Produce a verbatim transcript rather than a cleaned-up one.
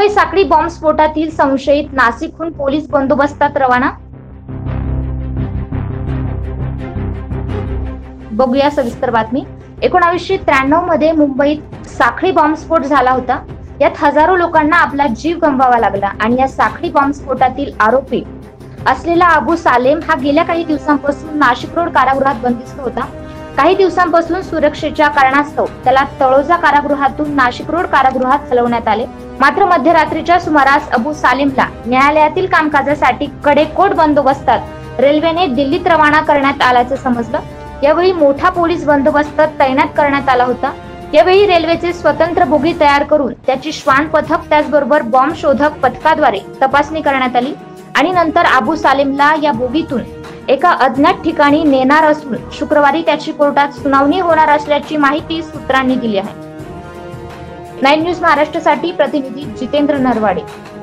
मुंबई साखळी बॉम्बस्फोटातील संशयित नाशिकहून पोलीस बंदोबस्तात रवाना। बघूया सविस्तर बातमी। एकोणीसशे त्र्याण्णव मध्ये मुंबईत साखळी बॉम्बस्फोट झाला होता। यात हजारो लोकांना आपला जीव गमवावा लागला आणि या साखळी बॉम्बस्फोटातील आरोपी असलेला अबू सालेम हा गेल्या काही दिवसांपासून नाशिक रोड कारागृहात बंदिस्त होता। काही दिवसांपासून सुरक्षेच्या कारणास्तव त्याला तळोजा कारागृहातून नाशिक रोड कारागृहात हलवण्यात आले। मात्र मध्यरात्रीच्या सुमारास अबू सालेमला न्यायालयातील कामकाजासाठी कडेकोट बंदोबस्तात रेल्वेने दिल्लीत रवाना करण्यात आल्याचे समजलं। यावेळी मोठा पोलीस बंदोबस्त तैनात करण्यात आला होता। यावेळी रेल्वेचे स्वतंत्र बोगी तयार करून त्याची श्वान पथक त्याचबरोबर बॉम्ब शोधक पथकाद्वारे तपासणी करण्यात आली आणि नंतर अबू सालेमला या बोगीतून एका अज्ञात ठिकाणी नेणार असून शुक्रवारी त्याची कोर्टात सुनावणी होणार असल्याची माहिती सूत्रांनी दिली आहे। नाईन न्यूज महाराष्ट्रासाठी प्रतिनिधी जितेंद्र नरवाडे।